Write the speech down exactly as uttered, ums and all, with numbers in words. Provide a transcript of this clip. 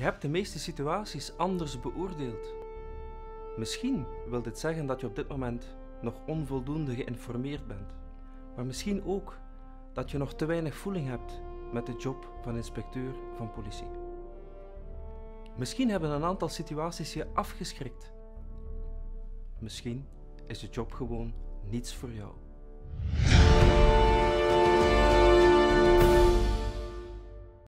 hebt de meeste situaties anders beoordeeld. Misschien wil dit zeggen dat je op dit moment nog onvoldoende geïnformeerd bent, maar misschien ook dat je nog te weinig voeling hebt met de job van inspecteur van politie. Misschien hebben een aantal situaties je afgeschrikt. Misschien is de job gewoon niets voor jou.